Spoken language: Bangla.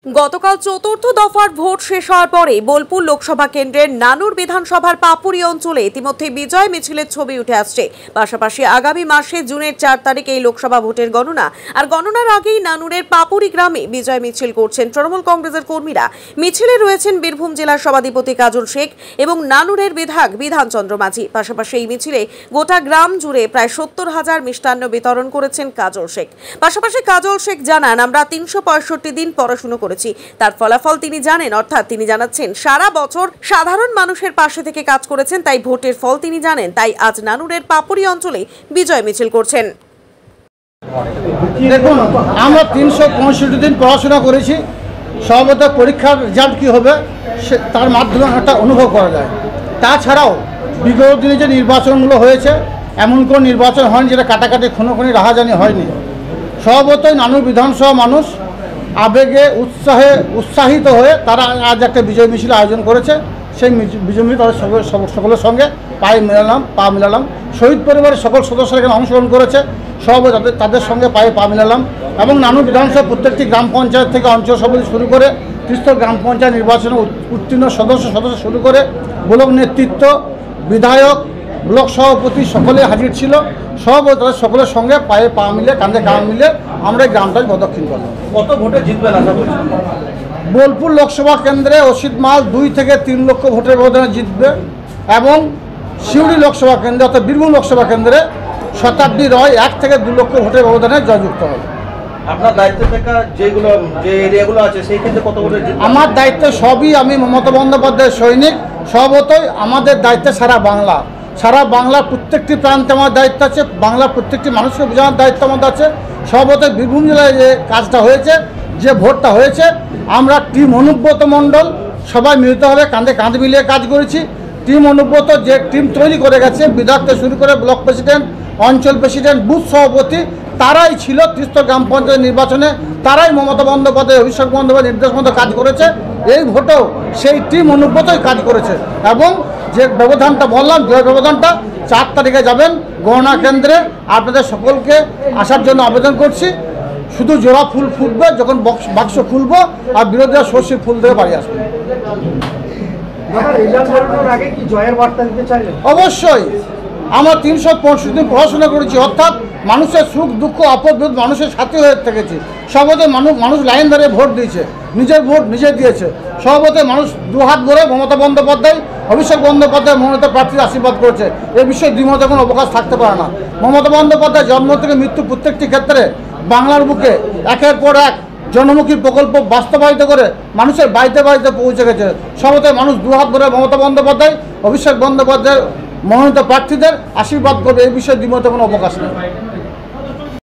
গতকাল চতুর্থ দফার ভোট শেষ হওয়ার পরে বোলপুর লোকসভা কেন্দ্রের নানুর বিধানসভার পাপুরি অঞ্চলে ইতিমধ্যে বিজয় মিছিলের ছবি উঠে আসছে। পাশাপাশি আগামী মাসে জুনের 4 তারিখে এই লোকসভা ভোটের গণনা, আর গণনার আগেই নানুরের পাপুরি গ্রামে বিজয় মিছিল করছেন তৃণমূল কংগ্রেসের কর্মীরা। মিছিলে রয়েছেন বীরভূম জেলার সভাধিপতি কাজল শেখ এবং নানুরের বিধায়ক বিধানচন্দ্র মাঝি। পাশাপাশি এই মিছিলে গোটা গ্রাম জুড়ে প্রায় 70,000 মিষ্টান্ন বিতরণ করেছেন কাজল শেখ। পাশাপাশি কাজল শেখ জানান, আমরা 365 দিন পড়াশোনা করেছি, তার ফলাফল তিনি জানেন। অর্থাৎ তিনি জানাচ্ছেন সারা বছর সাধারণ মানুষের পাশে থেকে কাজ করেছেন, তাই ভোটের ফল তিনি জানেন। তাই আজ নানুরের পাপুরি অঞ্চলে বিজয় মিছিল করছেন। দেখুন, আমরা 365 দিন পড়াশোনা করেছি। সর্বদা পরীক্ষার রেজাল্ট কী হবে তার মাধ্যমে একটা অনুভব করা যায়। তাছাড়াও বিগত দিনে যে নির্বাচনগুলো হয়েছে, এমন কোনো নির্বাচন হয়নি যেটা কাটাকাটি খুনোখুনি রাহাজানি হয়নি। সর্বতই নানুর বিধানসভা মানুষ আবেগে উৎসাহিত হয়ে তারা আজ একটা বিজয় মিছিল আয়োজন করেছে। সেই বিজয় মিছিল তাদের সকলের সঙ্গে পা মিলালাম। শহীদ পরিবারের সকল সদস্যরা এখানে অংশগ্রহণ করেছে, সব তাদের সঙ্গে পা মিলালাম। এবং নানুর বিধানসভা প্রত্যেকটি গ্রাম পঞ্চায়েত থেকে অঞ্চল সভাপতি শুরু করে ত্রিস্তর গ্রাম পঞ্চায়েত নির্বাচনে উত্তীর্ণ সদস্য শুরু করে ব্লক নেতৃত্ব, বিধায়ক, ব্লক সভাপতি সকলে হাজির ছিল। সব তাদের সকলের সঙ্গে পায়ে পা মিলে কাঁধে কাঁধ মিলে আমরা এই গ্রামটাকে প্রদক্ষিণ করলাম। কত ভোটে জিতবেন আশা করছেন? বোলপুর লোকসভা কেন্দ্রে অসিত মাল 2 থেকে 3 লক্ষ ভোটের ব্যবধানে জিতবে এবং সিউড়ি লোকসভা কেন্দ্রে অর্থাৎ বীরভূম লোকসভা কেন্দ্রে শতাব্দী রয় 1 থেকে 2 লক্ষ ভোটের ব্যবধানে জয়যুক্ত হবে। আপনার দায়িত্বে থাকা যে এরিয়াগুলো আছে সেই ক্ষেত্রে কত ভোটে জিতবে? আমার দায়িত্ব সবই, আমি মমতা বন্দ্যোপাধ্যায়ের সৈনিক। সর্বতই আমাদের দায়িত্বে সারা বাংলার প্রত্যেকটি প্রান্তে আমার দায়িত্ব আছে, বাংলার প্রত্যেকটি মানুষকে বোঝানোর দায়িত্ব আমাদের আছে। সর্বতই বীরভূম জেলায় যে কাজটা হয়েছে, যে ভোটটা হয়েছে, আমরা টিম অনুব্রত মণ্ডল সবাই মিলিতভাবে কাঁধে কাঁধ মিলিয়ে কাজ করেছি। টিম অনুব্রত যে টিম তৈরি করে গেছে, বিধায়ক থেকে শুরু করে ব্লক প্রেসিডেন্ট, অঞ্চল প্রেসিডেন্ট, বুথ সভাপতি, তারাই ছিল ত্রিস্তর গ্রাম পঞ্চায়েত নির্বাচনে, তারাই মমতা বন্দ্যোপাধ্যায়, অভিষেক বন্দ্যোপাধ্যায় নির্দেশ মতো কাজ করেছে। এই ভোটেও সেই টিম অনুব্রতই কাজ করেছে এবং যে ব্যবধানটা বললাম, জয় ব্যবধানটা 4 তারিখে যাবেন গণনা কেন্দ্রে। আপনাদের সকলকে আসার জন্য আবেদন করছি। শুধু জোড়া ফুল ফুটবে যখন বাক্স খুলবো, আর বিরোধীরা সর্ষে ফুল দিয়ে বাড়ি আসবে। অবশ্যই আমরা 365 দিন পড়াশোনা করেছি, অর্থাৎ মানুষের সুখ দুঃখ আপদ বিপদ মানুষের সাথে হয়ে থেকেছি। সর্বদাই মানুষ লাইন ধরে ভোট দিয়েছে, নিজের ভোট নিজে দিয়েছে। সর্বদাই মানুষ 2 হাত ভরে মমতা বন্দ্যোপাধ্যায়, অভিষেক বন্দ্যোপাধ্যায় মনোনীত প্রার্থীর আশীর্বাদ করেছে। এ বিষয়ে দ্বিমতে কোনো অবকাশ থাকতে পারে না। মমতা বন্দ্যোপাধ্যায় জন্ম থেকে মৃত্যু প্রত্যেকটি ক্ষেত্রে বাংলার বুকে একের পর এক জনমুখী প্রকল্প বাস্তবায়িত করে মানুষের বাড়িতে বাড়িতে পৌঁছে গেছে। সর্বদাই মানুষ 2 হাত ভরে মমতা বন্দ্যোপাধ্যায়, অভিষেক বন্দ্যোপাধ্যায় মনোনীত প্রার্থীদের আশীর্বাদ করবে। এই বিষয়ে দ্বিমতে কোনো অবকাশ নেই।